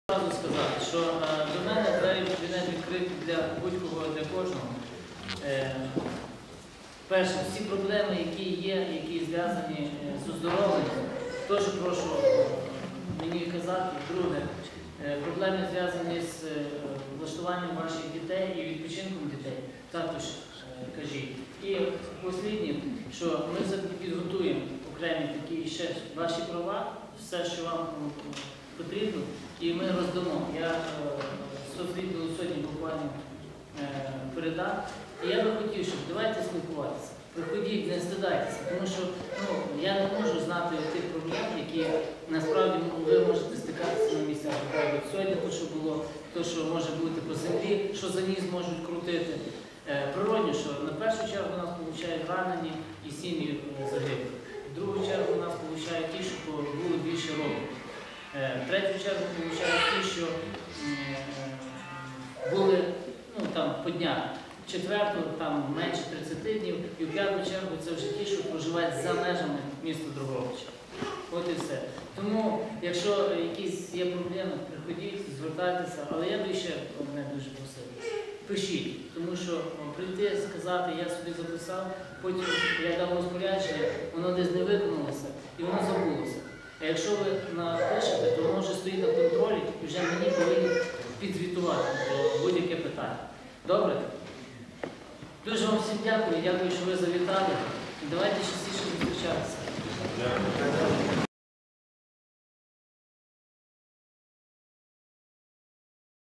Одразу сказати, що до мене двері в кабінет відкриті для будь-кого, для кожного. Перше, всі проблеми, які є, які зв'язані з оздоровленням, теж прошу мені казати. Друге, проблеми зв'язані з влаштуванням ваших дітей і відпочинком дітей, також кажіть. І останнє, що ми підготуємо окремі такі ще ваші права, все, що вам потрібно, і ми роздамо. Я созвідував сьогодні буквально передам. І я би хотів, щоб давайте спілкуватися. Приходіть, не стидайтеся, тому що я не можу знати тих проблем, які насправді ви можете стикатися на місцях. Сьогодні те, що було, те, що може бути по землі, що за ніс можуть крутити. Природно, що на першу чергу у нас получають ранені і сім'ї загиблих. В другу чергу у нас получають ті, що були більше років. В третю чергу получають ті, що були по днях. В четверту там менше 30 днів, і в п'яту чергу це вже ті, що проживають за межами міста Дрогобича. От і все. Тому, якщо якісь є проблеми, приходіть, звертайтеся, але я би ще мене дуже просив. Пишіть, тому що прийти, сказати, я собі записав, потім я дав розпорядження, воно десь не виконалося і воно забулося. А якщо ви напишете, то воно вже стоїть на контролі і вже мені повинні підзвітувати про будь-яке питання. Добре? Дуже вам всім дякую, що ви завітали. І давайте частіше зустрічатися.